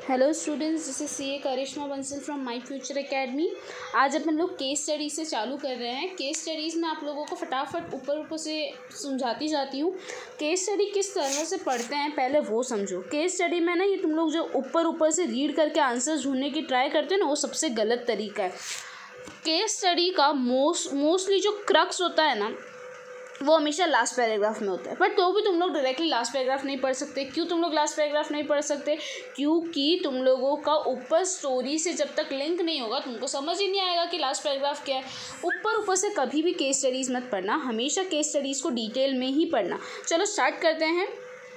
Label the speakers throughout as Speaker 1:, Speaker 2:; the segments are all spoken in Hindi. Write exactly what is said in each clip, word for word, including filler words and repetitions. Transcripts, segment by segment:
Speaker 1: Hello students, this is C A Karishma Bansal from my future academy. आज अपन लोग केस स्टडी से चालू कर रहे हैं। केस स्टडीज़ में आप लोगों को फटाफट ऊपर ऊपर से समझाती जाती हूँ। केस स्टडी किस तरह से पढ़ते हैं पहले वो समझो। केस स्टडी में ना ये तुम लोग जो ऊपर ऊपर से रीड करके आंसर्स ढूंढने की ट्राई करते हो ना, वो सबसे गलत तरीका है। केस स्टडी का मोस्ट मोस्टली जो क्रक्स होता है ना, वो हमेशा लास्ट पैराग्राफ में होता है। पर तो भी तुम लोग डायरेक्टली लास्ट पैराग्राफ नहीं पढ़ सकते। क्यों तुम लोग लास्ट पैराग्राफ नहीं पढ़ सकते? क्योंकि तुम लोगों का ऊपर स्टोरी से जब तक लिंक नहीं होगा तुमको समझ ही नहीं आएगा कि लास्ट पैराग्राफ क्या है। ऊपर ऊपर से कभी भी केस स्टडीज़ मत पढ़ना, हमेशा केस स्टडीज़ को डिटेल में ही पढ़ना। चलो स्टार्ट करते हैं।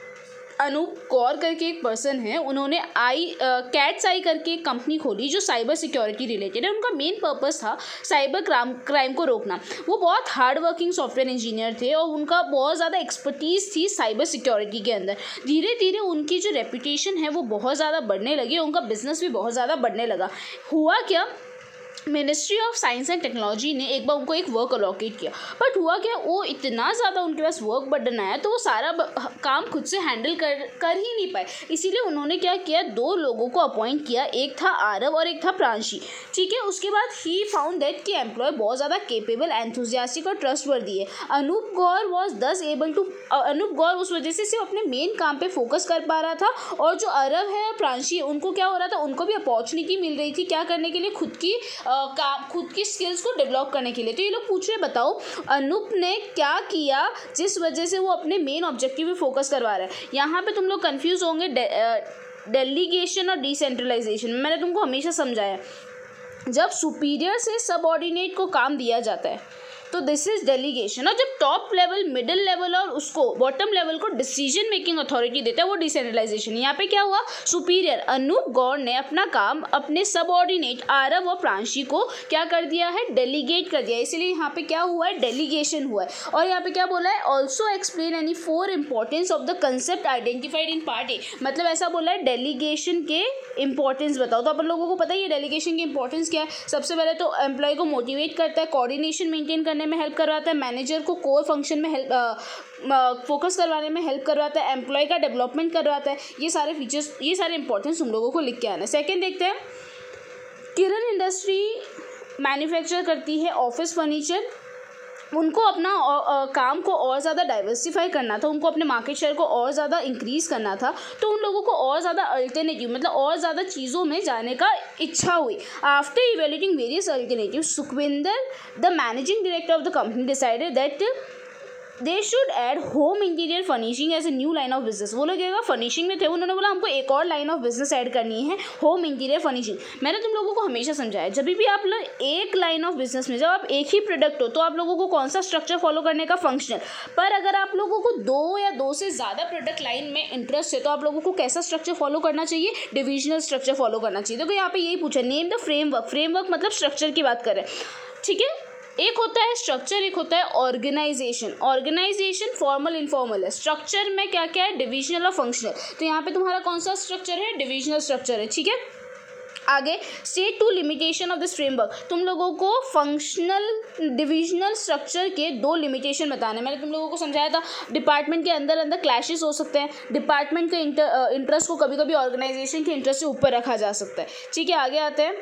Speaker 1: अनूप गौर करके एक पर्सन है, उन्होंने आई कैट्स आई करके एक कंपनी खोली जो साइबर सिक्योरिटी रिलेटेड है। उनका मेन पर्पस था साइबर क्राइम क्राइम को रोकना। वो बहुत हार्ड वर्किंग सॉफ्टवेयर इंजीनियर थे और उनका बहुत ज़्यादा एक्सपर्टीज़ थी साइबर सिक्योरिटी के अंदर। धीरे धीरे उनकी जो रेपुटेशन है वो बहुत ज़्यादा बढ़ने लगी, उनका बिजनेस भी बहुत ज़्यादा बढ़ने लगा। हुआ क्या, ministry of science and technology ने एक बार उनको एक वर्क अलॉकेट किया। बट हुआ क्या, वो इतना ज़्यादा उनके पास वर्क बर्डन आया तो वो सारा काम खुद से हैंडल कर कर ही नहीं पाए। इसीलिए उन्होंने क्या किया, दो लोगों को अपॉइंट किया, एक था आरव और एक था प्रांशी। ठीक है, उसके बाद ही फाउंड दैट कि एम्प्लॉय बहुत ज़्यादा केपेबल, एंथुजियास्टिक और ट्रस्टवर्दी है। Anup Gaur was thus able to Anup Gaur उस वजह से सिर्फ अपने मेन काम पे फोकस कर पा रहा था। और जो आरव है, प्रांशी, उनको क्या हो रहा था, उनको भी अपॉर्चुनिटी मिल रही थी क्या करने के लिए, खुद की काम खुद की स्किल्स को डेवलप करने के लिए। तो ये लोग पूछ रहे, बताओ अनूप ने क्या किया जिस वजह से वो अपने मेन ऑब्जेक्टिव पे फोकस करवा रहा है। यहाँ पे तुम लोग कंफ्यूज होंगे डेलीगेशन और डिसेंट्रलाइजेशन में। मैंने तुमको हमेशा समझाया, जब सुपीरियर से सबऑर्डिनेट को काम दिया जाता है तो दिस इज डेलीगेशन, और जब टॉप लेवल, मिडिल लेवल और उसको बॉटम लेवल को डिसीजन मेकिंग अथॉरिटी देता है वो डिसेंट्रलाइजेशन। यहाँ पे क्या हुआ, सुपीरियर अनूप गौर ने अपना काम अपने सबऑर्डिनेट आरव और प्रांशी को क्या कर दिया है, डेलीगेट कर दिया। इसलिए यहाँ पे क्या हुआ है, डेलीगेशन हुआ है। और यहाँ पे क्या बोला है, also explain any four importance of the concept identified in part A. मतलब ऐसा बोला है डेलीगेशन के इंपॉर्टेंस बताओ। तो अपन लोगों को पता ही है डेलीगेशन की इंपॉर्टेंस क्या है। सबसे पहले तो एम्प्लॉय को मोटिवेट करता है, कोऑर्डिनेशन मेंटेन करने में हेल्प करवाता है, मैनेजर को कोर फंक्शन में हेल्प फोकस करवाने में हेल्प करवाता है, एम्प्लॉय का डेवलपमेंट करवाता है। ये सारे फीचर्स, ये सारे इंपॉर्टेंस तुम लोगों को लिख के आना है। सेकंड देखते हैं, किरण इंडस्ट्री मैन्युफैक्चर करती है ऑफिस फर्नीचर। उनको अपना आ, काम को और ज़्यादा डाइवर्सिफाई करना था, उनको अपने मार्केट शेयर को और ज़्यादा इंक्रीज़ करना था। तो उन लोगों को और ज़्यादा अल्टरनेटिव, मतलब और ज़्यादा चीज़ों में जाने का इच्छा हुई। After evaluating various alternative, Sukhwinder the managing director of the company decided that they should add home interior furnishing as a new line of business. वो लोग फर्निशिंग में थे, उन्होंने बोला हमको एक और लाइन ऑफ बिजनेस ऐड करनी है, होम इंटीरियर फर्निशिंग। मैंने तुम लोगों को हमेशा समझाया, जब भी आप लोग एक लाइन ऑफ बिजनेस में, जब आप एक ही प्रोडक्ट हो तो आप लोगों को कौन सा स्ट्रक्चर फॉलो करने का, फंक्शनल। पर अगर आप लोगों को दो या दो से ज़्यादा प्रोडक्ट लाइन में इंटरेस्ट है तो आप लोगों को कैसा स्ट्रक्चर फॉलो करना चाहिए, डिविजनल स्ट्रक्चर फॉलो करना चाहिए। देखो यहाँ पे यही पूछा, नेम द फ्रेमवर्क। फ्रेमवर्क मतलब स्ट्रक्चर की बात कर रहे हैं, ठीक है। एक होता है स्ट्रक्चर, एक होता है ऑर्गेनाइजेशन। ऑर्गेनाइजेशन फॉर्मल इनफॉर्मल है, स्ट्रक्चर में क्या क्या है, डिविजनल और फंक्शनल। तो यहाँ पे तुम्हारा कौन सा स्ट्रक्चर है, डिविजनल स्ट्रक्चर है, ठीक है। आगे, state two limitation of this framework. तुम लोगों को फंक्शनल डिविजनल स्ट्रक्चर के दो लिमिटेशन बताने। मैंने तुम लोगों को समझाया था, डिपार्टमेंट के अंदर अंदर क्लैशेस हो सकते हैं, डिपार्टमेंट के इंटरेस्ट को कभी कभी ऑर्गेनाइजेशन के इंटरेस्ट से ऊपर रखा जा सकता है, ठीक है। आगे आते हैं,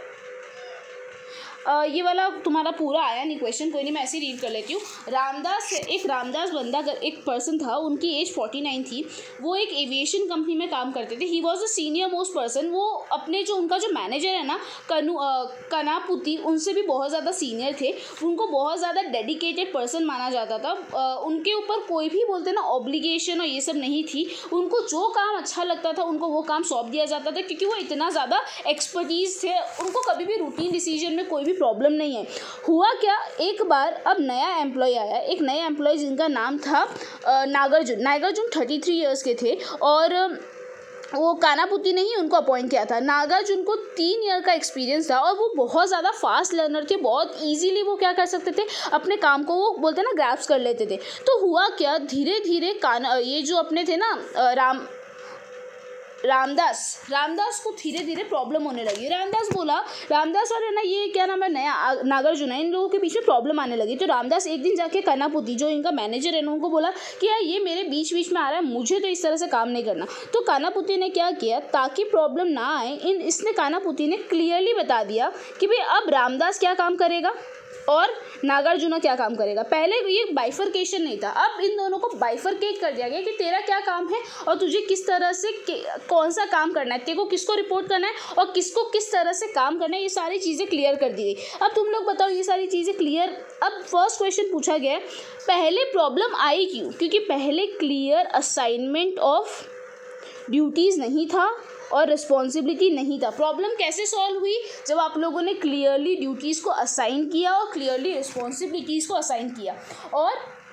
Speaker 1: Uh, ये वाला तुम्हारा पूरा आया नहीं क्वेश्चन, कोई नहीं, मैं ऐसे ही रीड कर लेती हूँ। रामदास, एक रामदास बंदा एक पर्सन था, उनकी एज फोर्टी नाइन थी। वो एक एविएशन कंपनी में काम करते थे। He was the senior most person. वो अपने जो उनका जो मैनेजर है ना, कनु कनापुती, उनसे भी बहुत ज़्यादा सीनियर थे। उनको बहुत ज़्यादा डेडिकेटेड पर्सन माना जाता था। uh, उनके ऊपर कोई भी बोलते ना ऑब्लिगेशन और ये सब नहीं थी। उनको जो काम अच्छा लगता था उनको वो काम सौंप दिया जाता था, क्योंकि वो इतना ज़्यादा एक्सपर्टीज़ थे। उनको कभी भी रूटीन डिसीजन में कोई भी प्रॉब्लम नहीं है। हुआ क्या, एक बार अब नया एम्प्लॉय आया, एक नया एम्प्लॉय जिनका नाम था Nagarjun. Nagarjun thirty three years के थे और वो कानापुती ने ही उनको अपॉइंट किया था। नागार्जुन को तीन ईयर का एक्सपीरियंस था और वो बहुत ज़्यादा फास्ट लर्नर थे। बहुत इजीली वो क्या कर सकते थे, अपने काम को वो बोलते ना ग्रैप्स कर लेते थे। तो हुआ क्या, धीरे धीरे काना ये जो अपने थे ना राम रामदास रामदास को धीरे धीरे प्रॉब्लम होने लगी। रामदास बोला, रामदास और है ना ये क्या नाम है नया नागार्जुन, इन लोगों के बीच में प्रॉब्लम आने लगी। तो रामदास एक दिन जाके कानापुती जो इनका मैनेजर है उनको बोला कि यार ये मेरे बीच बीच में आ रहा है, मुझे तो इस तरह से काम नहीं करना। तो कानापुती ने क्या किया, ताकि प्रॉब्लम ना आए, इन इसने कानापुती ने क्लियरली बता दिया कि भाई अब रामदास क्या काम करेगा और नागार्जुना क्या काम करेगा। पहले ये बाइफरकेशन नहीं था, अब इन दोनों को बाइफरकेट कर दिया गया कि तेरा क्या काम है और तुझे किस तरह से कौन सा काम करना है, तेरे को किसको रिपोर्ट करना है और किसको किस तरह से काम करना है, ये सारी चीज़ें क्लियर कर दी गई। अब तुम लोग बताओ ये सारी चीज़ें क्लियर। अब फर्स्ट क्वेश्चन पूछा गया है, पहले प्रॉब्लम आई क्यों? क्योंकि पहले क्लियर असाइनमेंट ऑफ ड्यूटीज़ नहीं था और रिस्पॉन्सिबिलिटी नहीं था। प्रॉब्लम कैसे सॉल्व हुई? जब आप लोगों ने क्लियरली ड्यूटीज़ को असाइन किया और क्लियरली रिस्पॉन्सिबिलिटीज़ को असाइन किया। और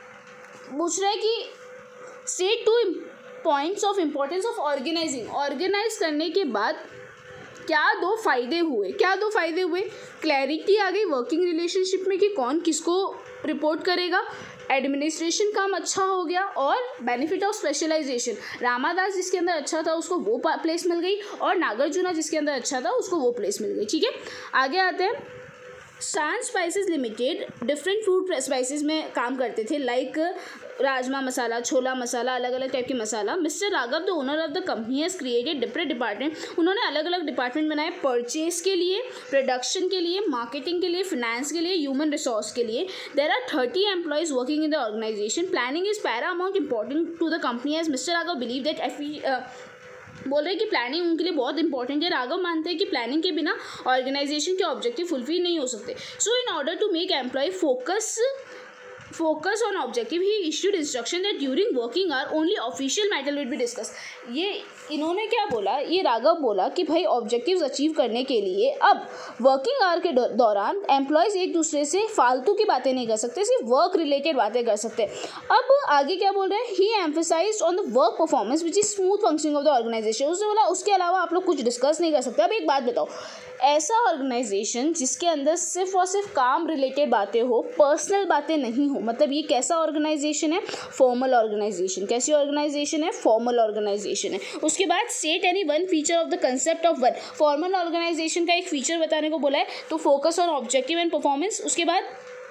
Speaker 1: पूछ रहा है कि state two points of importance of organising. Organise करने के बाद क्या दो फायदे हुए? क्या दो फायदे हुए? क्लैरिटी आ गई वर्किंग रिलेशनशिप में कि कौन किसको रिपोर्ट करेगा, एडमिनिस्ट्रेशन काम अच्छा हो गया और बेनिफिट ऑफ स्पेशलाइजेशन। रामादास जिसके अंदर अच्छा था उसको वो प्लेस मिल गई और नागार्जुना जिसके अंदर अच्छा था उसको वो प्लेस मिल गई। ठीक है, आगे आते हैं। सान spices limited different food spices में काम करते थे, लाइक राजमा मसाला, छोला मसाला, अलग अलग टाइप के मसाला। Mister Raghav the owner of the company has created different department. उन्होंने अलग अलग डिपार्टमेंट बनाए, परचेज के लिए, प्रोडक्शन के लिए, मार्केटिंग के लिए, फिनेंस के लिए, ह्यूमन रिसोर्स के लिए। There are thirty employees working in the organisation. Planning is paramount important to the company as mister Raghav believe that एफी बोल रहे हैं कि प्लानिंग उनके लिए बहुत इंपॉर्टेंट है। राघव मानते हैं कि प्लानिंग के बिना ऑर्गेनाइजेशन के ऑब्जेक्टिव फुलफिल नहीं हो सकते। So in order to make employee focus focus on objective, he issued instruction that during working hour only official matter will be discussed। ये इन्होंने क्या बोला, ये राघव बोला कि भाई ऑब्जेक्टिव्स अचीव करने के लिए अब वर्किंग आवर के दौरान एम्प्लॉयज़ एक दूसरे से फालतू की बातें नहीं कर सकते, सिर्फ वर्क रिलेटेड बातें कर सकते। अब आगे क्या बोल रहे हैं, he emphasised on the work performance which is smooth functioning of the organisation. उसने बोला उसके अलावा आप लोग कुछ डिस्कस नहीं कर सकते। अब एक बात बताओ, ऐसा ऑर्गेनाइजेशन जिसके अंदर सिर्फ और सिर्फ काम रिलेटेड बातें हो, पर्सनल बातें नहीं हो, मतलब ये कैसा ऑर्गेनाइजेशन है? Formal organisation. कैसी ऑर्गेनाइजेशन है? फॉर्मल ऑर्गेनाइजेशन है। उसके बाद state any one feature of the concept of one. Formal organisation का एक फीचर बताने को बोला है, तो focus on objective and performance. उसके बाद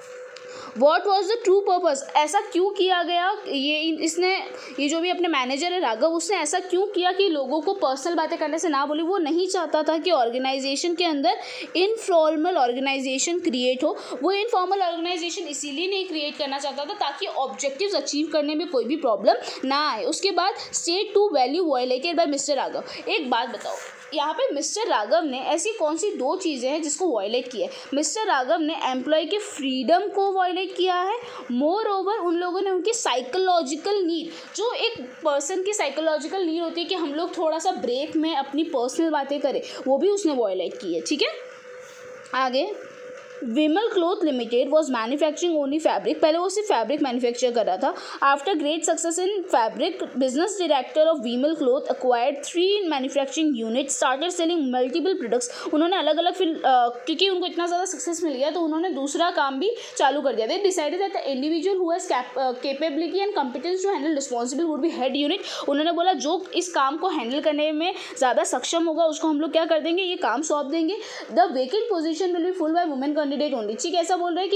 Speaker 1: what was the true purpose, ऐसा क्यों किया गया? ये इसने ये जो भी अपने मैनेजर है राघव, उसने ऐसा क्यों किया कि लोगों को पर्सनल बातें करने से ना बोले? वो नहीं चाहता था कि ऑर्गेनाइजेशन के अंदर इनफॉर्मल ऑर्गेनाइजेशन क्रिएट हो। वो इनफॉर्मल ऑर्गेनाइजेशन इसीलिए नहीं क्रिएट करना चाहता था ताकि ऑब्जेक्टिव्स अचीव करने में कोई भी प्रॉब्लम ना आए। उसके बाद state two value violated by mister Raghav. एक बात बताओ, यहाँ पे मिस्टर राघव ने ऐसी कौन सी दो चीज़ें हैं जिसको वायलेट किया है? मिस्टर राघव ने एम्प्लॉय के फ्रीडम को वायलेट किया है। मोर ओवर उन लोगों ने उनकी साइकोलॉजिकल नीड, जो एक पर्सन की साइकोलॉजिकल नीड होती है कि हम लोग थोड़ा सा ब्रेक में अपनी पर्सनल बातें करें, वो भी उसने वायलेट की है। ठीक है, आगे Vimal cloth limited was manufacturing only fabric. पहले वो सिर्फ फैब्रिक मैन्युफैक्चर कर रहा था। After great success in fabric, business director of Vimal cloth acquired three manufacturing unit, started selling multiple products. उन्होंने अलग अलग फिर क्योंकि उनको इतना ज़्यादा सक्सेस मिल गया तो उन्होंने दूसरा काम भी चालू कर दिया। They decided that the individual who has capability and competence to handle responsible would be head unit. उन्होंने बोला जो इस काम को हैंडल करने में ज़्यादा सक्षम होगा उसको हम लोग क्या कर देंगे, ये काम सौंप देंगे। The vacant position will be full by women candidate only. ठीक है, ऐसा बोल रहे हैं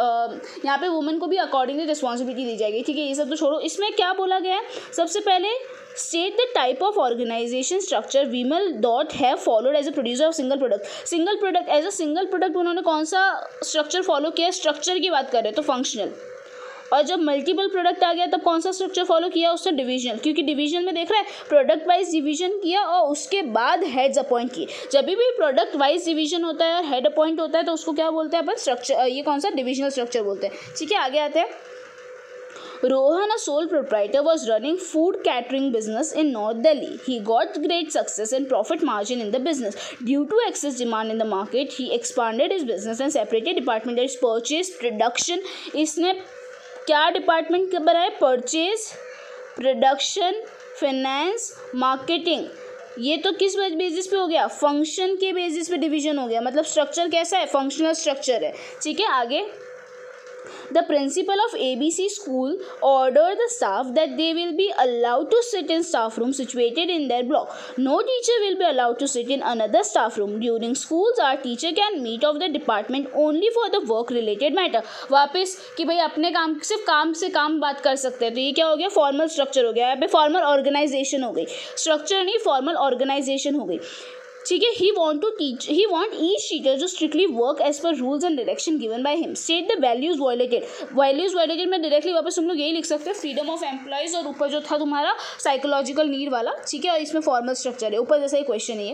Speaker 1: कि यहाँ पे वुमेन को भी अकॉर्डिंगली रिस्पॉन्सिबिलिटी दी जाएगी। ठीक है, ये सब तो छोड़ो। इसमें क्या बोला गया है, सबसे पहले state the type of organisation structure Vimal dot have followed as a producer of single product. Single product as a single product उन्होंने कौन सा स्ट्रक्चर फॉलो किया? स्ट्रक्चर की बात कर रहे हैं तो फंक्शनल। और जब मल्टीपल प्रोडक्ट आ गया तब कौन सा स्ट्रक्चर फॉलो किया? उससे डिवीजन, क्योंकि डिवीजन में देख रहा है प्रोडक्ट वाइज डिवीजन किया और उसके बाद हेड्स अपॉइंट किए। जब भी प्रोडक्ट वाइज डिवीजन होता है और हेड अपॉइंट होता है तो उसको क्या बोलते हैं अपन? स्ट्रक्चर। ये कौन सा? डिविजनल स्ट्रक्चर बोलते हैं। ठीक है, आगे आते हैं। Rohan, a sole proprietor, was running food catering business in North Delhi. He got great success and profit margin in the business. Due to excess demand in the market, he expanded his business and separated department as purchase, production. इसने क्या डिपार्टमेंट बनाए? Purchase, production, finance, marketing. ये तो किस बेसिस पे हो गया? फंक्शन के बेसिस पे डिवीजन हो गया। मतलब स्ट्रक्चर कैसा है? फंक्शनल स्ट्रक्चर है। ठीक है, आगे The principal of A B C school ordered the staff that they will be allowed to sit in staff room situated in their block. No teacher will be allowed to sit in another staff room. During schools our teacher can meet of the department only for the work related matter. वापस कि भाई अपने काम सिर्फ काम से काम बात कर सकते हैं. तो ये क्या हो गया, फॉर्मल स्ट्रक्चर हो गया. यहाँ पे फॉर्मल ऑर्गेनाइजेशन हो गई, स्ट्रक्चर नहीं फॉर्मल ऑर्गेनाइजेशन हो गई. ठीक है. He want to teach he want each teacher to strictly work as per rules and direction given by him. State the values violated. Values violated में डायरेक्टली वापस तुम लोग यही लिख सकते हैं, फ्रीडम ऑफ एम्प्लॉयज, और ऊपर जो था तुम्हारा साइकोलॉजिकल नीड वाला. ठीक है. और इसमें फॉर्मल स्ट्रक्चर है, ऊपर जैसा ही क्वेश्चन है.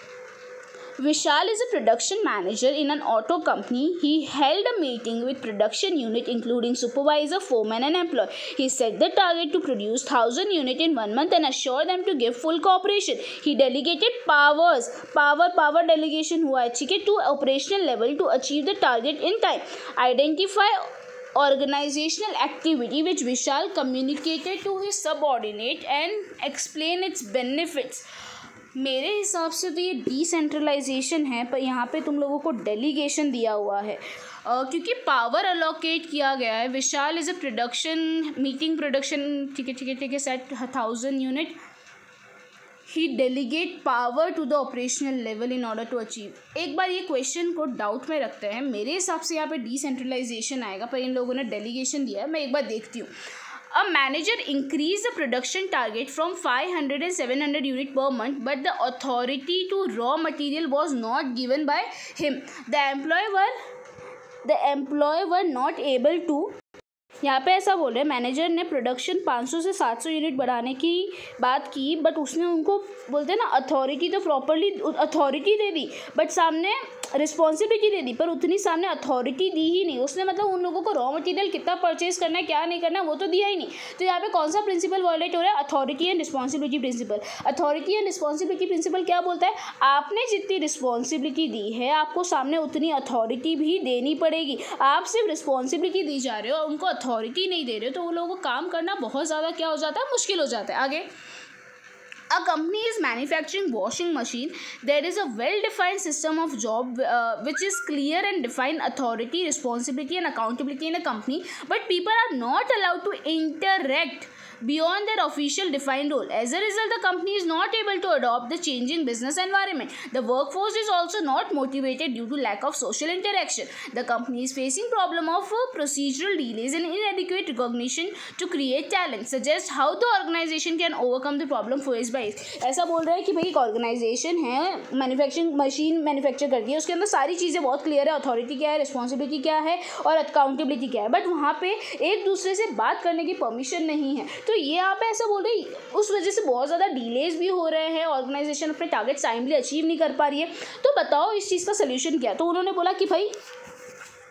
Speaker 1: Vishal is a production manager in an auto company. He held a meeting with production unit including supervisor, foreman and employee. He set the target to produce one thousand units in one month and assured them to give full cooperation. He delegated powers, power power delegation हुआ है, ठीक है, to operational level to achieve the target in time. Identify organizational activity which Vishal communicated to his subordinate and explain its benefits. मेरे हिसाब से तो ये डिसेंट्रलाइजेशन है, पर यहाँ पे तुम लोगों को डेलीगेशन दिया हुआ है. uh, क्योंकि पावर अलोकेट किया गया है. Vishal is a production meeting production. ठीक है ठीक है ठीक है set thousand unit. He delegate power to the operational level in order to achieve. एक बार ये क्वेश्चन को डाउट में रखते हैं. मेरे हिसाब से यहाँ पे डिसेंट्रलाइजेशन आएगा, पर इन लोगों ने डेलीगेशन दिया है. मैं एक बार देखती हूँ. A manager increased the production target from five hundred and seven hundred units per month, but the authority to raw material was not given by him. The employee were the employee were not able to. यहाँ पे ऐसा बोल रहे हैं, मैनेजर ने प्रोडक्शन पाँच सौ से सात सौ यूनिट बढ़ाने की बात की, बट उसने उनको बोलते हैं ना अथॉरिटी तो प्रॉपरली अथॉरिटी दे दी, बट सामने रिस्पॉन्सिबिलिटी दे दी, पर उतनी सामने अथॉरिटी दी ही नहीं उसने. मतलब उन लोगों को रॉ मटेरियल कितना परचेज करना है क्या नहीं करना है वो तो दिया ही नहीं. तो यहाँ पे कौन सा प्रिंसिपल वायलेट हो रहा है, authority and responsibility principle. Authority and responsibility principle क्या बोलता है, आपने जितनी रिस्पॉन्सिबिलिटी दी है आपको सामने उतनी अथॉरिटी भी देनी पड़ेगी. आप सिर्फ रिस्पॉन्सिबिलिटी दी जा रहे हो और उनको अथॉरिटी नहीं दे रहे हो, तो वो लोगों को काम करना बहुत ज़्यादा क्या हो जाता है, मुश्किल हो जाता है. आगे, a company is manufacturing washing machine. There is a well-defined system of job uh, which is clear and defined authority, responsibility and accountability in a company, but people are not allowed to interact beyond their official defined role. As a result, the company is not able to adopt the changing business environment. The workforce is also not motivated due to lack of social interaction. The company is facing problem of uh, procedural delays and inadequate recognition to create talent. Suggest how the organization can overcome the problem faced by it. ऐसा बोल रहा है कि भाई एक ऑर्गेनाइजेशन है, मैन्युफैक्चरिंग मशीन मैन्युफैक्चर करती है, उसके अंदर सारी चीज़ें बहुत क्लियर है, अथॉरिटी क्या है, रिस्पॉन्सिबिलिटी क्या है और अकाउंटेबिलिटी क्या है, बट वहाँ पे एक दूसरे से बात करने की परमिशन नहीं है. तो ये यहाँ पे ऐसा बोल रहे हैं, उस वजह से बहुत ज़्यादा डिलेज भी हो रहे हैं, ऑर्गेनाइजेशन अपने टारगेट टाइमली अचीव नहीं कर पा रही है. तो बताओ इस चीज़ का सोल्यूशन क्या है. तो उन्होंने बोला कि भाई